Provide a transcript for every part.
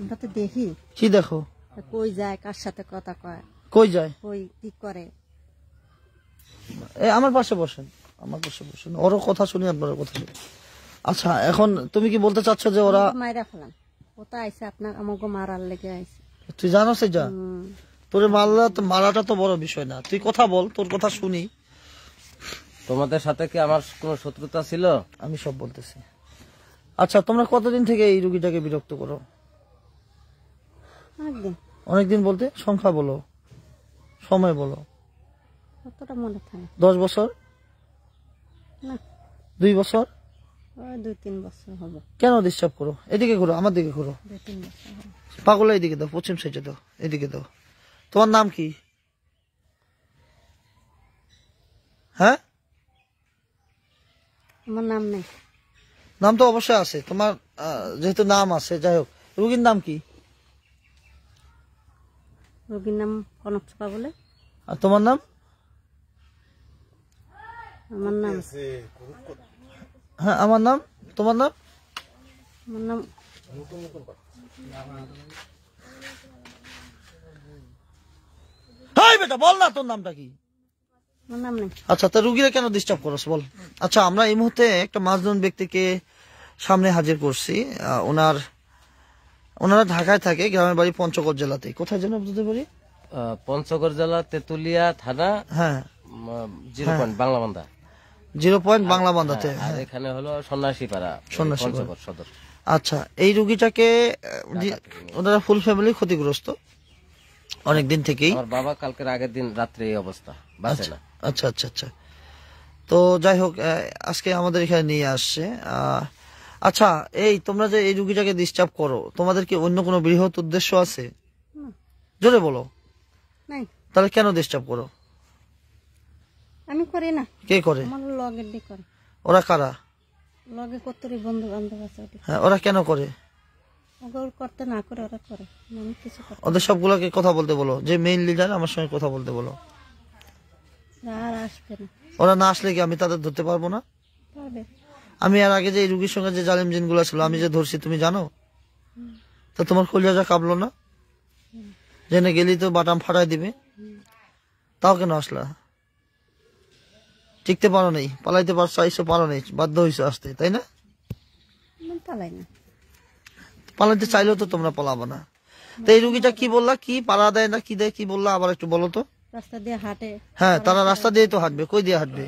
আমরা তো দেখি। কি দেখো? কই যায়, কার সাথে কথা কয়, কই যায়, কই কি করে। আমার পাশে বসেন, আমার পাশে বসেন, ওর কথা শুনি, আপনার কথা শুনি। আচ্ছা, এখন তুমি কি বলতে চাচ্ছ যে ওরা মাইরা ফেলান? কোথায় আইছে আপনার? আমাকে মারার লেগে আইছে। তুই জানো সেটা? তোর মারাটা তো বড় বিষয় না, তুই কথা বল, তোর কথা শুনি। তোমাদের সাথে কি আমার কোনো শত্রুতা ছিল? আমি সব বলতেছি। আচ্ছা, তোমরা কতদিন থেকে এই রুগীটাকে বিরক্ত করো? একদিন। অনেকদিন বলতে সংখ্যা বলো, সময় বলো। কতটা মনে থাকে? 10 বছর না, 2 বছর, 2-3 বছর হবে। কেন ডিস্টার্ব করো? এদিকে ঘুরো, আমার দিকে ঘুরো। 2-3 বছর হবে। পাগলা এদিকে দাও, পশ্চিম সাইডে দাও, এদিকে দাও। তোমার নাম কি? হ্যাঁ, আমার নাম নেই। নাম তো অবশ্যই আছে তোমার, যেহেতু নাম আছে। যাই হোক, রুগীর নাম কি? রোগীর নাম কনক চোপা বলে। আর তোমার নাম? আমার নাম, হ্যাঁ, আমার নাম। তোমার নাম? আমার নাম হাই বেটা, বল না তোর নামটা কি? আমার নাম নেই। আচ্ছা, তা রুগীরা কেন ডিস্টার্ব করছ বল। আচ্ছা, আমরা এই মুহূর্তে একটা মাজনুন ব্যক্তিকে সামনে হাজির করছি। ওনারা ঢাকায় থাকে, গ্রামের বাড়ি পঞ্চগড় জেলাতে। কোথায় যেন আপনাদের বাড়ি? পঞ্চগড় জেলা তেতুলিয়া থানা। হ্যাঁ, 0 পয়েন্ট বাংলাবান্ধা। 0 পয়েন্ট বাংলাবান্ধাতে। আর এখানে হলো সন্ন্যাসীপাড়া, পঞ্চগড় সদর। আচ্ছা, এই রুগীটাকে ওনারা ফুল ফ্যামিলি ক্ষতিগ্রস্ত অনেকদিন থেকেই। আমার বাবা কালকের আগের দিন রাত্রে এই অবস্থা, বাঁচে না। আচ্ছা আচ্ছা আচ্ছা, তো যাই হোক, আজকে আমাদের এখানে নিয়ে আসছে। আচ্ছা, এই তোমরা যে এই রুগীটাকে ডিস্টার্ব করো, তোমাদের কি অন্য কোনো বৃহৎ উদ্দেশ্য আছে? জোরে বলো। নাই। তাহলে কেন ডিস্টার্ব করো? আমি করি না। কে করে? আমার লগের দি করে। ওরা কারা? লগে কতরি বন্ধু বান্ধব আছে। হ্যাঁ, ওরা কেন করে? ওগুলো করতে না করে ওরা করে, আমি কিছু করি। ওদের সবগুলোকে কথা বলতে বলো, যে মেইন লিডার আমার সঙ্গে কথা বলতে বলো। আর আসবে না। ওরা না আসলে কি আমি তাদের ধরতে পারবো না? পারবে। আমি আর আগে যে এই রুগীর সঙ্গে যে জালিম জিনগুলো ছিল, আমি যে ধরছি, তুমি জানো? তা তোমার কলিজা কাঁপলো না? জেনে গেলি তো বাটাম ফাটাই দিবে। তাও কেন আসলা? টিকতে পারো নাই, পালাইতে চাইছো, পারো নাই, বাধ্য হয়েছো আসতে, তাই না? পালাই না। পালাইতে চাইলেও তো তোমরা পালাবো না। তো এই রুগীটা কি বললা, কি পাড়া দেয় না কি দেয়, কি বললা আবার একটু বলো তো। রাস্তা দিয়ে হাঁটে। হ্যাঁ, তারা রাস্তা দিয়ে তো হাঁটবে, কই দিয়ে হাঁটবে?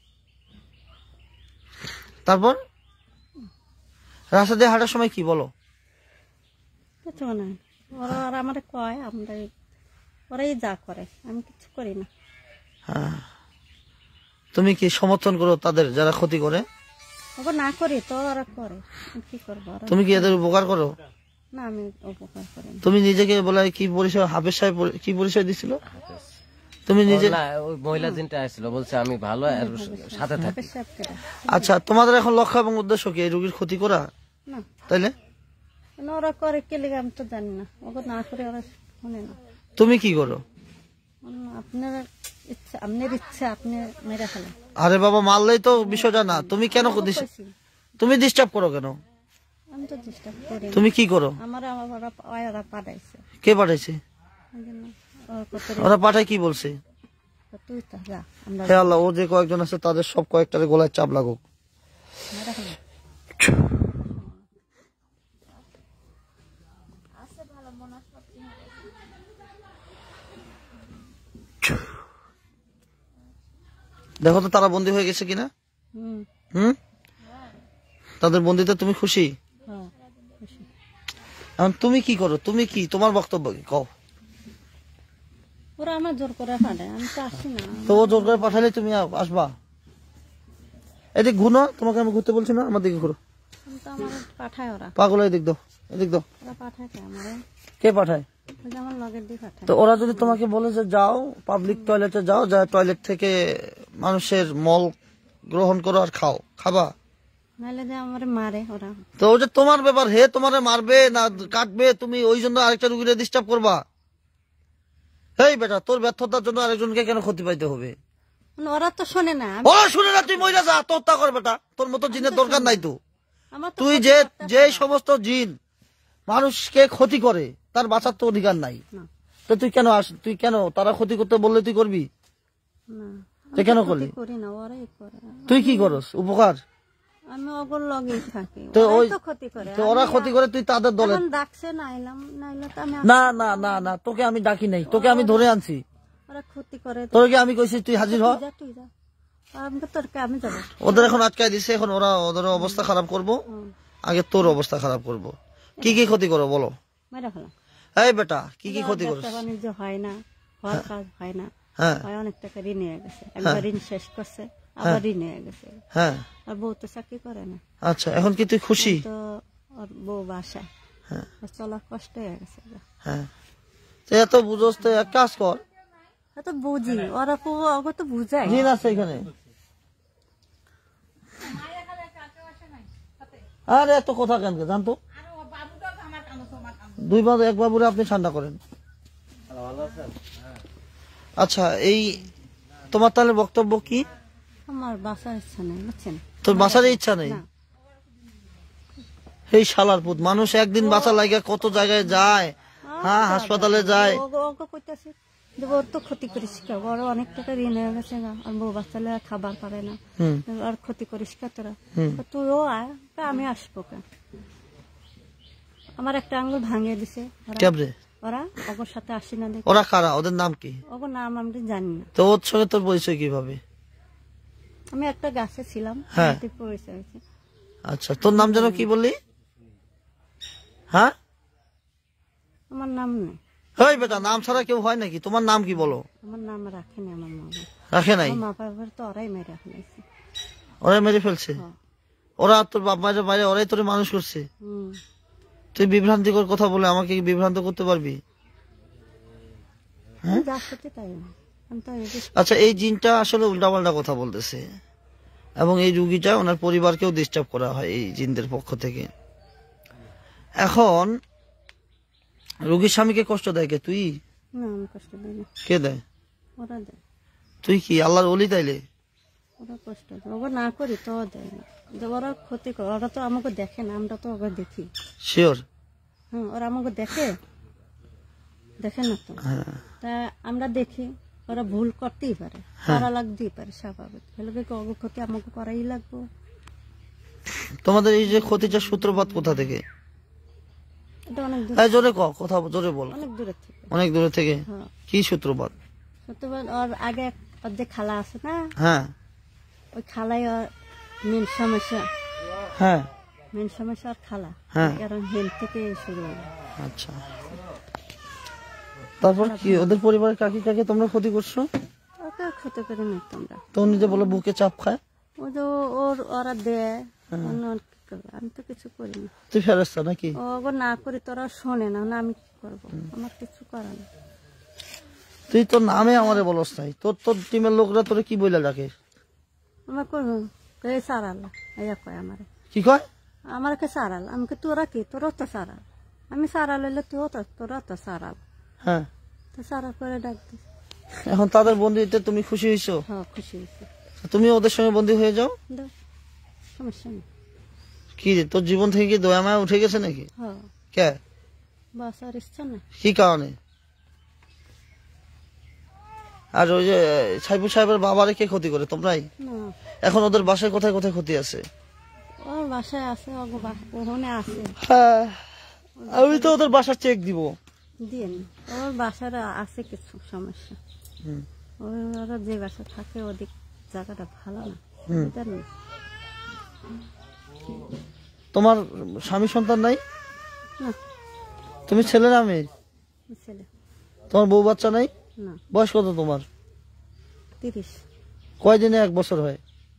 তারপর রাস্তা দিয়ে হাঁটার সময় কি বলো? কিছু না, ওরা আর আমার কয়, আমরা ওরাই যা করে, আমি কিছু করি না। হ্যাঁ, তুমি কি সমর্থন করো তাদের যারা ক্ষতি করে? ওকে না করি তো ওরা করে, কি করবো? তুমি কি এদের উপকার করো? না, আমি উপকার করি না। তুমি নিজেকে বলে কি পরিচয়, হাফেজ সাহেব কি পরিচয় দিছিল? তুমি নিজে? ওই মহিলা জিনটা আসছিল, বলছে আমি ভালো আর সাথে থাকি। আচ্ছা, তোমাদের এখন লক্ষ্য এবং উদ্দেশ্য কি? এই রোগীর ক্ষতি করা? না। তাইলে ওরা করে কে লিগে আমি তো জানি না। ওকে না করে ওরা শুনে না। তুমি কি করো? আপনার ইচ্ছা, আপনার ইচ্ছা, আপনি মেরে ফেলেন। আরে বাবা, মারলেই তো বিষয়টা না। তুমি কেন তুমি ডিস্টার্ব করো কেন? আমি তো ডিস্টার্ব করি। তুমি কি করো? ওরা পাঠাইছে। কে পাঠাইছে? ওরা পাঠায় কি বলছে? তুই তো যা, আমরা হে আল্লাহ, ও যে কয়েকজন আছে তাদের সব কয়েকটারে গলায় চাপ লাগুক। দেখো তো তারা বন্দী হয়ে গেছে কিনা। তাদের বন্দিতে তুমি খুশি? এখন তুমি কি করো? তুমি কি, তোমার বক্তব্য কি কও? ওরা আমার জোর করে পাঠায়, আমি তো আসি না। তো ও জোর করে পাঠালে তুমি আসবা? এদিক ঘুরো, তোমাকে আমি ঘুরতে বলছি না, আমার দিকে ঘুরো। পাঠায় ওরা। পাগল, এদিক দাও, এদিক দাও। ওরা পাঠায় আমারে। কে পাঠায়? আমার লগের দিয়ে পাঠায়। তো ওরা যদি তোমাকে বলে যে যাও পাবলিক টয়লেটে যাও, যা টয়লেট থেকে মানুষের মল গ্রহণ করো আর খাও, খাবা? নাহলে যে আমারে মারে ওরা। তো ওই যে তোমার ব্যাপার, হে তোমারে মারবে না কাটবে, তুমি ওই জন্য আরেকটা রুগীরে ডিস্টার্ব করবা? এই বেটা, তোর ব্যর্থতার জন্য আরেকজনকে কেন ক্ষতি পাইতে হবে? ওরা তো শোনে না। ওরা শুনে না, তুই মহিলা যা আত্মহত্যা কর বেটা, তোর মতো জিনের দরকার নাই তো। তুই যে সমস্ত জিন মানুষকে ক্ষতি করে, তার বাঁচার তো অধিকার নাই। না তো তুই কেন তারা ক্ষতি করতে বললে তুই করবি? না তো কেন করলি? করি না, ওরাই করে। তুই কি করস উপকার? আমি ওগুর লগেই থাকি, তো ওরাই ওই তো ক্ষতি করে। তো ওরা ক্ষতি করে, তুই তাদের দলে। এখন ডাকছে নাইলাম, নাইলে তো আমি না না না না, তোকে আমি ডাকি নাই, তোকে আমি ধরে আনছি। ওরা ক্ষতি করে। তোকে আমি কইছি তুই হাজির হ। তুই যা, আমাকে তোর আমি যাবো। ওদের এখন আটকায় দিছে, এখন ওদের অবস্থা খারাপ করব, আগে তোর অবস্থা খারাপ করব। কি কি ক্ষতি করো বলো? মেরে ফেলা। এই বেটা, কি কি ক্ষতি করো? ব্যবসা বাণিজ্য হয় না, হওয়ার কাজ হয় না। হ্যাঁ হয় অনেক টাকা ঋণ হয়ে গেছে, একবার ঋণ শেষ করছে, আবার ঋণ হয়ে গেছে। হ্যাঁ। আর বউ তো চাকরি করে না, আচ্ছা, এখন কি তুই খুশি? তো ওর বউ বাসায়, হ্যাঁ ওর চলা কষ্ট হয়ে গেছে। হ্যাঁ। তো এত বুঝোস তো এক কাজ কর। তো বুঝি, ওরা ওকে তো বুঝাই। ঋণ আছে এখানে। আরে এত কথা কেন জানতো? দুই বাবু এক বাবুরে আপনি ঠান্ডা করেন। আচ্ছা, এই তোমার তাহলে বক্তব্য কি? আমার বাসার ইচ্ছা নেই, বুঝছেন? তোর বাঁচার ইচ্ছা নেই? না। এই শালার পুত, মানুষ একদিন বাঁচা লাগে কত জায়গায় যায়, হ্যাঁ হাসপাতালে যায়। ওকে কইতাছে যে ওর তো ক্ষতি করিস কা, ওর অনেক টাকা ঋণ হয়ে গেছে না, আর বউ বাচ্চালে খাবার পারে না, আর ক্ষতি করিস কা তোরা। তুইও আয়, তা আমি আসবো কা। আমার একটা আঙ্গুল ভাঙিয়ে দিছে কেবরে? ওরা ওর সাথে আসি না দেখে। ওরা কারা? ওদের নাম কি? ওর নাম আমি জানি না। তো ওর সঙ্গে তোর পরিচয় কিভাবে? আমি একটা গাছে ছিলাম, হ্যাঁ। পরিচয় হয়েছে। আচ্ছা, তোর নাম যেন কি বললি? হ্যাঁ, আমার নাম নেই। হেই বেটা, নাম ছাড়া কেউ হয় নাকি? তোমার নাম কি বলো? আমার নাম রাখেনি আমার মা বাবা। রাখে নাই? আমার মা বাবার তো ওরাই মেরে ফেলেছে। ওরাই মেরে ফেলছে? হ্যাঁ। ওরা তোর বাপ মায়ের বাইরে, ওরাই তোরে মানুষ করছে। হুম। তুই বিভ্রান্তিকর কথা বলে আমাকে কি বিভ্রান্ত করতে পারবি? যা সত্যি তাই না। আমি তো আচ্ছা, এই জিনটা আসলে উল্টাপাল্টা কথা বলতেছে, এবং এই রুগীটা ওনার পরিবারকেও ডিস্টার্ব করা হয় এই জিনদের পক্ষ থেকে। এখন রুগীর স্বামীকে কষ্ট দেয় কে? তুই? না, আমি কষ্ট দিই না, কে দেয়? ওরা দেয়। তুই কি আল্লাহর ওলি তাইলে? ওরা কষ্ট দেয়, ওরা না করি তো দেয় না। যে ওরা ক্ষতি করে, ওরা তো আমাকে দেখে না, আমরা তো ওকে দেখি। শিওর? হ্যাঁ, ওরা আমাকে দেখে না তো। তা আমরা দেখি, ওরা ভুল করতেই পারে, করা লাগতেই পারে, স্বাভাবিক। হলে ওকে ক্ষতি আমাকে করাই লাগবে। তোমাদের এই যে ক্ষতিটা সূত্রপাত কোথা থেকে? এটা অনেক দূর, জোরে কথা জোরে বল। অনেক দূরের থেকে। অনেক দূরে থেকে? হ্যাঁ, কি সূত্রপাত? সত্যবাদ ওর আগে ওর যে খালা আছে না, হ্যাঁ ওই খালাই ওর মেন সমস্যা। হ্যাঁ মেন সমস্যা ওর খালা। হ্যাঁ। কারণ হেল থেকে শুরু হলো। আচ্ছা, তারপর কি ওদের পরিবারের কাকে কাকে তোমরা ক্ষতি করছো? ওকে ক্ষতি করে নি তোমরা। তো নিজে বলে বুকে চাপ খায়। ও যে ওরা দেয়, অন্য কি করবে? আমি তো কিছু করি না। তুই ফেরস্তা নাকি? ও না করি, তোরা শোনে না, না আমি কি করবো? আমার কিছু করার না। তুই তোর নামে আমারে বলস নাই, তোর টিমের লোকরা তোরে কি বইলা ডাকে? আমার করবো এই সারাল, ইয়া কয় আমারে। কি কয়? আমার কে সারাল, আমাকে তোরা কি? তোরও তো সারাল। আমি সারাল হইলে তুইও তো, তোরা তো সারাল। হ্যাঁ, তো সারাল করে ডাক দিস। এখন তাদের বন্দিতে তুমি খুশি হয়েছো? হ্যাঁ, খুশি হয়েছে। তুমি ওদের সঙ্গে বন্দী হয়ে যাও। দাও, সমস্যা নেই। কি রে, তোর জীবন থেকে কি দয়া মায়া উঠে গেছে নাকি? হ্যাঁ, কে? বাস আর ইচ্ছা না। কি কারণে? আর ওই যে সাইফুল সাহেবের বাবারে কে ক্ষতি করে? তোমরাই? না, এখন ওদের বাসায় কোথায় কোথায় ক্ষতি আছে? ওর বাসায় আছে, ওখানে আছে। হ্যাঁ, আমি তো ওদের বাসার চেক দিব। দিয়ে নি, ওর বাসার আছে কিছু সমস্যা। ওরা যে বাসা থাকে ওদিক জায়গাটা ভালো না, এটা না। তোমার স্বামী সন্তান নাই? না, তুমি ছেলে না মেয়ে? ছেলে। তোমার বউ বাচ্চা নাই? না, বয়স কত তোমার? 30। কয়দিনে 1 বছর হয়?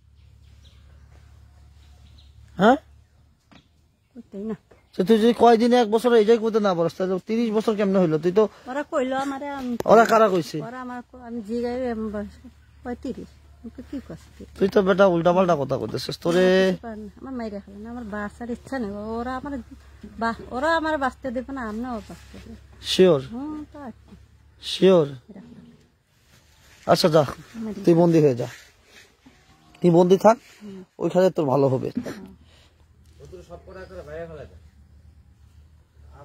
হ্যাঁ, করতেই না। তো তুই যদি কয়দিনে 1 বছর এটাই করতে না পারস, তাহলে 30 বছর কেমনে হইলো? তুই তো, ওরা কইলো আমারে, ওরা কারা কইছে? ওরা আমার, আমি জিগাই 35। কি করছি? তুই তো বেটা উল্টা পাল্টা কথা করতেছিস। তোরে আমার মাইরে খেলে না, আমার বাঁচার ইচ্ছা নেই। ওরা আমার বাঁচতে দেবে না, আমিও বাঁচতে দেবে। শিওর? তো আর কি। শিওর? আচ্ছা যা, তুই বন্দি হয়ে যা, তুই বন্দি থাক, ওইখানে তোর ভালো হবে।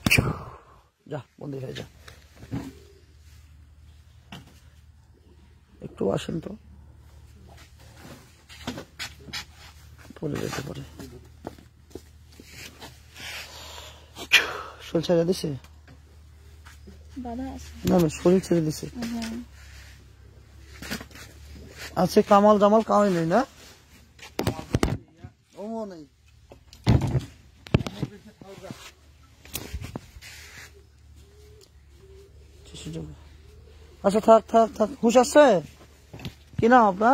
যা বন্দি হয়ে যা, একটু আসেন তো, পড়ে যেতে পারে। শরীর ছেড়ে দিছে না, শরীর ছেড়ে দিছে। আচ্ছা, কামাল জামাল কামাই নেই না, ও নেই। আচ্ছা থাক থাক থাক, হুশ আসছে? কি নাম আপনার?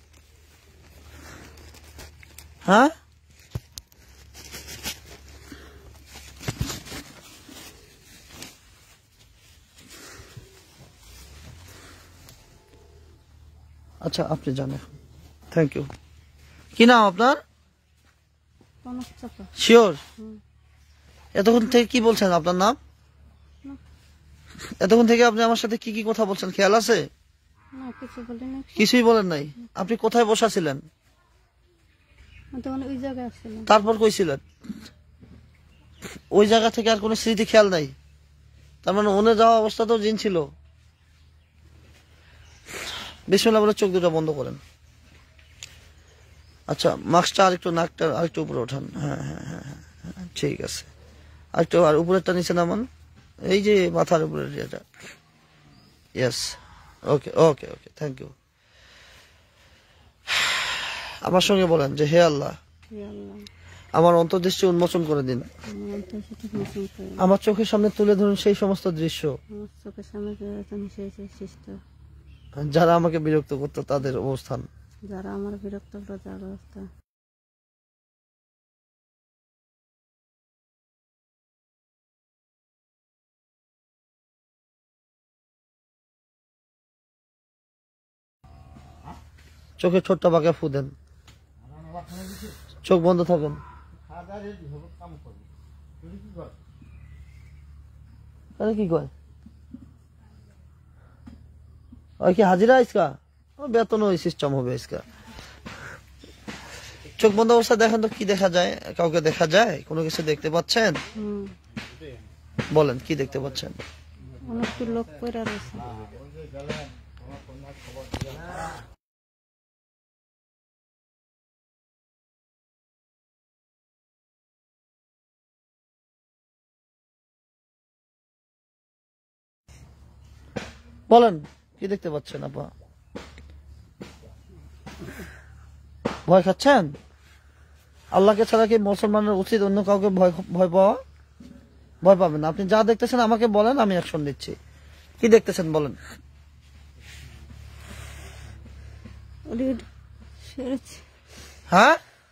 হ্যাঁ, আচ্ছা আপনি জানেন, থ্যাংক ইউ। কি নাম আপনার? কনক চাপা। শিওর? এতক্ষণ থেকে কি বলছেন আপনার নাম? এতক্ষণ থেকে আপনি আমার সাথে কি কি কথা বলছেন খেয়াল আছে? না, কিছু বলি না। কিছুই বলেন নাই। আপনি কোথায় বসাছিলেন? তখন ওই জায়গায় আসছিলাম। তারপর কই ছিলেন? ওই জায়গা থেকে আর কোনো স্মৃতি খেয়াল নাই? তার মানে ওনে যাওয়া অবস্থাতেও জিন ছিল। বিসমিল্লাহ বলে চোখ দুটো বন্ধ করেন। আচ্ছা, মাস্কটা আরেকটু, নাকটা আরেকটু উপরে ওঠান। হ্যাঁ হ্যাঁ হ্যাঁ হ্যাঁ, ঠিক আছে। আরেকটু, আর উপরেরটা নিচে নামান, এই যে মাথার উপরের যেটা। Yes, okay okay okay, thank you. আমার সঙ্গে বলেন যে হে আল্লাহ, আমার অন্তর্দৃষ্টি উন্মোচন করে দিন। আমার চোখের সামনে তুলে ধরুন সেই সমস্ত দৃশ্য যারা আমাকে বিরক্ত করতো, তাদের অবস্থান। যারা আমার বিরক্ত করতো তার অবস্থা। চোখে ছোট্ট বাঁকা ফু দেন, চোখ বন্ধ থাকেন। আরে কি কয়, ওই কি হাজিরা ইসকা, ও বেতন ওই সিস্টেম হবে ইসকা। চোখ বন্ধ অবস্থা দেখেন তো কি দেখা যায়? কাউকে দেখা যায়? কোনো কিছু দেখতে পাচ্ছেন? বলেন কি দেখতে পাচ্ছেন? অনেক লোক পড়ে রয়েছে। বলেন কি দেখতে পাচ্ছেন আপা? ভয় খাচ্ছেন? আল্লাহকে ছাড়া কি মুসলমানের উচিত অন্য কাউকে ভয় পাওয়া? ভয় পাবেন না। আপনি যা দেখতেছেন আমাকে বলেন, আমি অ্যাকশন নিচ্ছি। কি দেখতেছেন বলেন। হ্যাঁ,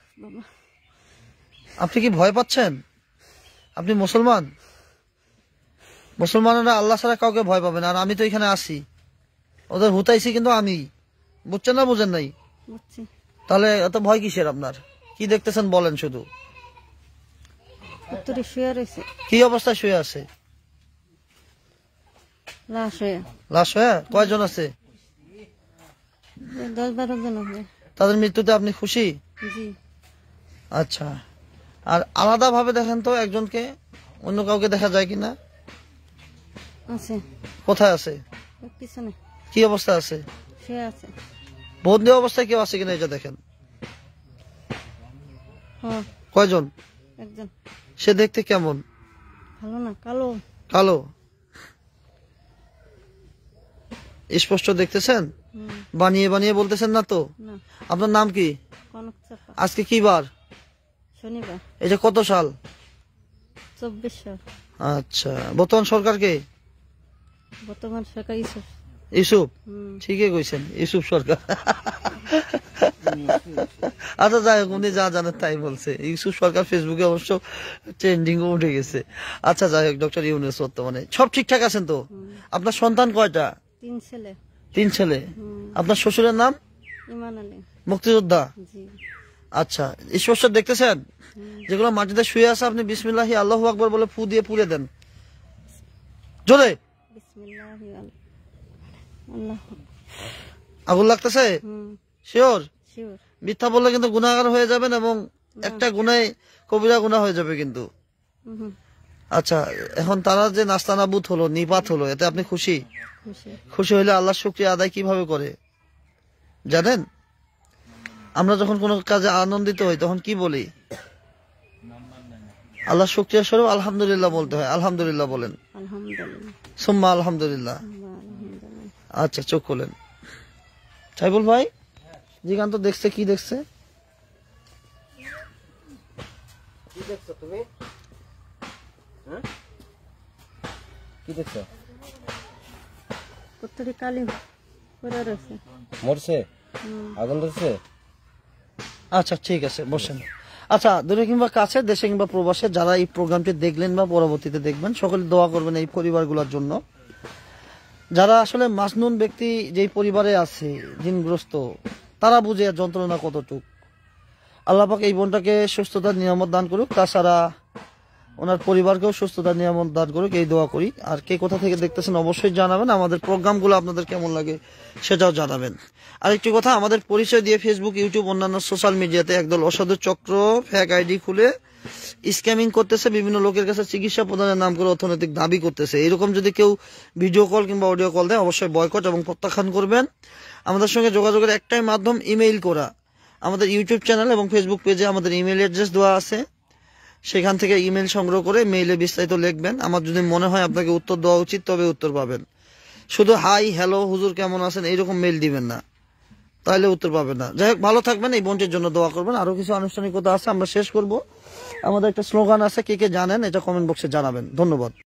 আপনি কি ভয় পাচ্ছেন? আপনি মুসলমান, মুসলমানেরা আল্লাহ ছাড়া কাউকে ভয় পাবে না। আর আমি তো এখানে আসি, ওদের হুতাইছি কিন্তু আমি, বুঝছেন না বুঝেন নাই? তাহলে এত ভয় কিসের আপনার? কি দেখতেছেন বলেন শুধু। কি অবস্থায় শুয়ে আছে? লাশ হয়ে? কয়জন আছে? 10-12 জন হবে। তাদের মৃত্যুতে আপনি খুশি? আচ্ছা, আর আলাদা ভাবে দেখেন তো একজনকে, অন্য কাউকে দেখা যায় কিনা? আছে। কোথায় আছে? পিছনে। কি অবস্থায় আছে? শুয়ে আছে। বন্দি অবস্থায় কেউ আছে কিনা এটা দেখেন। কয়জন? একজন। সে দেখতে কেমন? ভালো না, কালো। কালো? স্পষ্ট দেখতেছেন? বানিয়ে বানিয়ে বলতেছেন না তো? আপনার নাম কি? কনক চাপা। আজকে কি বার? শনিবার। এটা কত সাল? 24 সাল। আচ্ছা, বর্তমান সরকার কে? বর্তমান সরকার ইউসুফ। ইউসুফ? ঠিকই কইছেন, ইউসুফ সরকার। আচ্ছা যাই হোক, উনি যা জানেন তাই বলছে। ইউসুফ সরকার ফেসবুকে অবশ্য ট্রেন্ডিং উঠে গেছে। আচ্ছা যাই হোক, ডক্টর ইউনূস বর্তমানে সব ঠিকঠাক আছেন তো? আপনার সন্তান কয়টা? 3 ছেলে। 3 ছেলে। আপনার শ্বশুরের নাম? ইমান আলী। মুক্তিযোদ্ধা? জি। আচ্ছা, স্পষ্ট দেখতেছেন? যেগুলো মাটিতে শুয়ে আছে আপনি বিসমিল্লাহি আল্লাহু আকবার বলে ফু দিয়ে পুড়ে দেন জোরে। বিসমিল্লাহি আল্লাহ। আগুন লাগতেছে? শিওর? শিওর। মিথ্যা বললে কিন্তু গুনাহগার হয়ে যাবেন, এবং একটা গুনাহ কবিরা গুনাহ হয়ে যাবে কিন্তু। আচ্ছা, এখন তারা যে নাস্তানাবুদ হলো, নিপাত হলো, এতে আপনি খুশি? খুশি। খুশি হইলে আল্লাহর শুকরিয়া আদায় কিভাবে করে জানেন? আমরা যখন কোনো কাজে আনন্দিত হই তখন কি বলি? আল্লাহ শুকরিয়া স্বরূপ আলহামদুলিল্লাহ বলতে হয়। আলহামদুলিল্লাহ বলেন। আলহামদুলিল্লাহ। সুম্মা আলহামদুলিল্লাহ। আলহামদুলিল্লাহ। আচ্ছা, চোখ খোলেন। সাইফুল ভাই, জিগান তো দেখছে, কি দেখছে? কি দেখছো তুমি? হ্যাঁ, কি দেখছো? কতরি কালি করে রয়েছে। মরছে? আগুন ধরছে? আচ্ছা, ঠিক আছে, বসেন। আচ্ছা, দূরে কিংবা কাছে, দেশে কিংবা প্রবাসে যারা এই প্রোগ্রামটি দেখলেন বা পরবর্তীতে দেখবেন, সকলে দোয়া করবেন এই পরিবারগুলোর জন্য। যারা আসলে মাসনুন ব্যক্তি যেই পরিবারে আছে, ঋণগ্রস্ত, তারা বুঝে আর যন্ত্রণা কতটুক। আল্লাহ পাক এই বোনটাকে সুস্থতার নিয়ামত দান করুক, তাছাড়া ওনার পরিবারকেও সুস্থতার নিয়ামত দান করুক, এই দোয়া করি। আর কে কোথা থেকে দেখতেছেন অবশ্যই জানাবেন। আমাদের প্রোগ্রামগুলো আপনাদের কেমন লাগে সেটাও জানাবেন। আরেকটি কথা, আমাদের পরিচয় দিয়ে ফেসবুক, ইউটিউব, অন্যান্য সোশ্যাল মিডিয়াতে একদল অসাধু চক্র ফেক আইডি খুলে স্ক্যামিং করতেছে, বিভিন্ন লোকের কাছে চিকিৎসা প্রদানের নাম করে অর্থনৈতিক দাবি করতেছে। এরকম যদি কেউ ভিডিও কল কিংবা অডিও কল দেয়, অবশ্যই বয়কট এবং প্রত্যাখ্যান করবেন। আমাদের সঙ্গে যোগাযোগের একটাই মাধ্যম ইমেইল করা। আমাদের ইউটিউব চ্যানেল এবং ফেসবুক পেজে আমাদের ইমেইল অ্যাড্রেস দেওয়া আছে, সেখান থেকে ইমেল সংগ্রহ করে মেইলে বিস্তারিত লিখবেন। আমার যদি মনে হয় আপনাকে উত্তর দেওয়া উচিত, তবে উত্তর পাবেন। শুধু হাই, হ্যালো, হুজুর কেমন আছেন এইরকম মেইল দিবেন না, তাহলে উত্তর পাবেন না। যাই হোক, ভালো থাকবেন, এই বোনটির জন্য দোয়া করবেন। আরো কিছু আনুষ্ঠানিকতা আছে, আমরা শেষ করব। আমাদের একটা স্লোগান আছে, কে কে জানেন এটা কমেন্ট বক্সে জানাবেন। ধন্যবাদ।